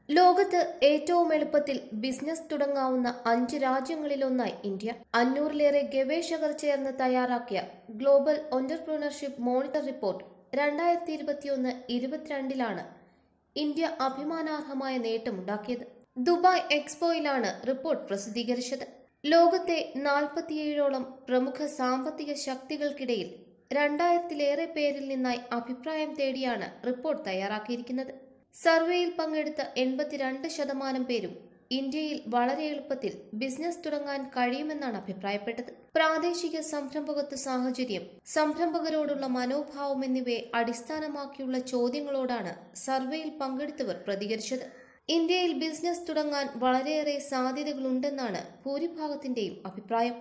ലോകത്ത് ഏറ്റവും എളുപ്പത്തിൽ ബിസിനസ് തുടങ്ങാവുന്ന 5 രാജ്യങ്ങളിലൊന്നായി ഇന്ത്യ. 500-ലേറെ ഗവേഷകർ ചേർന്ന് തയ്യാറാക്കിയ global entrepreneurship monitor report 2021-22 India അഭിമാനാർഹമായ നേട്ടമുണ്ടാക്കിയത്. ദുബായ് എക്സ്പോയിലാണ് റിപ്പോർട്ട് പ്രസിദ്ധീകരിച്ചത്. ലോകത്തെ 47ഓളം പ്രമുഖ സാമ്പത്തിക ശക്തികൾക്കിടയിൽ 2000-ലേറെ പേരിൽ നിന്നായി അഭിപ്രായം തേടിയാണ് റിപ്പോർട്ട് തയ്യാറാക്കിയിരിക്കുന്നത്. സർവേയിൽ പങ്കെടുത്ത 82% പേരും ഇന്ത്യയിൽ വളരെ എളുപ്പത്തിൽ ബിസിനസ് തുടങ്ങാൻ കഴിയുമെന്നാണ് അഭിപ്രായപ്പെട്ടത്. പ്രാദേശിക സംരംഭകത്വ സാഹചര്യം, സംരംഭകരോടുള്ള മനോഭാവം എന്നിവയെ അടിസ്ഥാനമാക്കിയുള്ള ചോദ്യങ്ങളോടാണ് സർവേയിൽ പങ്കെടുത്തവർ പ്രതികരിച്ചത്. ഇന്ത്യയിൽ ബിസിനസ് തുടങ്ങാൻ വളരെയേറെ സാധ്യതകളുണ്ടെന്നാണ് ഭൂരിഭാഗത്തിന്റെയും അഭിപ്രായം.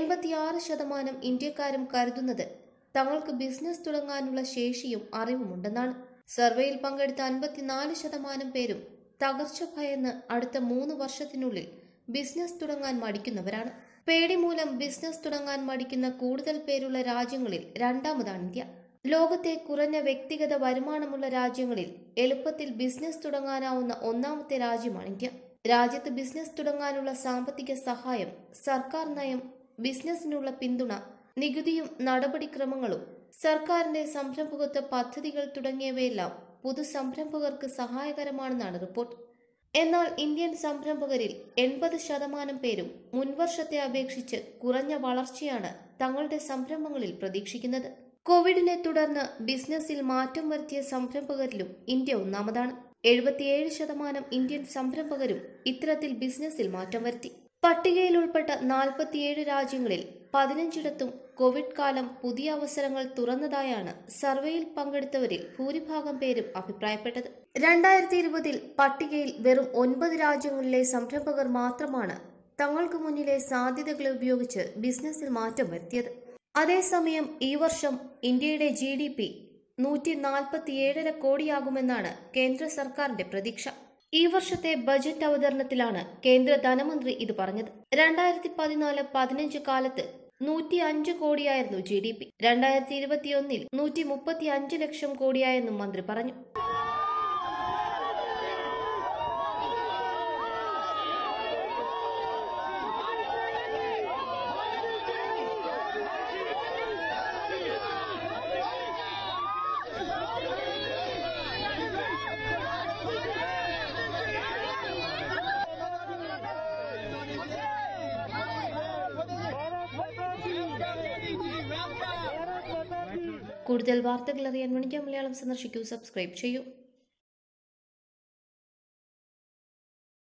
86% ഇന്ത്യക്കാരും കരുതുന്നത് തങ്ങൾക്ക് ബിസിനസ് തുടങ്ങാനുള്ള ശേഷിയും അറിവുമുണ്ടെന്നാണ്. സർവേയിൽ പങ്കെടുത്ത 54% പേരും തകർച്ച ഭയന്ന് അടുത്ത 3 വർഷത്തിനുള്ളിൽ ബിസിനസ് തുടങ്ങാൻ മടിക്കുന്നവരാണ്. പേടി മൂലം ബിസിനസ് തുടങ്ങാൻ മടിക്കുന്ന കൂടുതൽ പേരുള്ള രാജ്യങ്ങളിൽ രണ്ടാമതാണ് ഇന്ത്യ. ലോകത്തെ കുറഞ്ഞ വ്യക്തിഗത വരുമാനമുള്ള രാജ്യങ്ങളിൽ എളുപ്പത്തിൽ ബിസിനസ് തുടങ്ങാനാവുന്ന ഒന്നാമത്തെ രാജ്യമാണ് ഇന്ത്യ. രാജ്യത്ത് ബിസിനസ് തുടങ്ങാനുള്ള സാമ്പത്തിക സഹായം, സർക്കാർ നയം, ബിസിനസിനുള്ള പിന്തുണ, നികുതിയും നടപടിക്രമങ്ങളും, സർക്കാരിന്റെ സംരംഭകത്വ പദ്ധതികൾ തുടങ്ങിയവയെല്ലാം പുതു സംരംഭകർക്ക് സഹായകരമാണെന്നാണ് റിപ്പോർട്ട്. എന്നാൽ ഇന്ത്യൻ സംരംഭകരിൽ 80% പേരും മുൻവർഷത്തെ അപേക്ഷിച്ച് കുറഞ്ഞ വളർച്ചയാണ് തങ്ങളുടെ സംരംഭങ്ങളിൽ പ്രതീക്ഷിക്കുന്നത്. കോവിഡിനെ തുടർന്ന് ബിസിനസ്സിൽ മാറ്റം വരുത്തിയ സംരംഭകരിലും ഇന്ത്യ ഒന്നാമതാണ്. 77% ഇന്ത്യൻ സംരംഭകരും ഇത്തരത്തിൽ ബിസിനസ്സിൽ മാറ്റം വരുത്തി. പട്ടികയിൽ ഉൾപ്പെട്ട 47 രാജ്യങ്ങളിൽ 15ഇടത്തും കോവിഡ് കാലം പുതിയ അവസരങ്ങൾ തുറന്നതായാണ് സർവേയിൽ പങ്കെടുത്തവരിൽ ഭൂരിഭാഗം പേരും അഭിപ്രായപ്പെട്ടത്. 2020 പട്ടികയിൽ വെറും 9 രാജ്യങ്ങളിലെ സംരംഭകർ മാത്രമാണ് തങ്ങൾക്ക് മുന്നിലെ സാധ്യതകളെ ഉപയോഗിച്ച് ബിസിനസ്സിൽ മാറ്റം വരുത്തിയത്. അതേസമയം ഈ വർഷം ഇന്ത്യയുടെ GDP 147.5 കോടിയാകുമെന്നാണ് കേന്ദ്ര സർക്കാരിന്റെ പ്രതീക്ഷ. ഈ വർഷത്തെ ബജറ്റ് അവതരണത്തിലാണ് കേന്ദ്ര ധനമന്ത്രി ഇത് പറഞ്ഞത്. 2014-15 കാലത്ത് 105 കോടിയായിരുന്നു GDP. 2021 135 ലക്ഷം കോടിയായെന്നും മന്ത്രി പറഞ്ഞു. കൂടുതൽ വാർത്തകൾ അറിയാൻ ഒണിന്ത്യ മലയാളം സന്ദർശിക്കൂ, സബ്സ്ക്രൈബ് ചെയ്യൂ.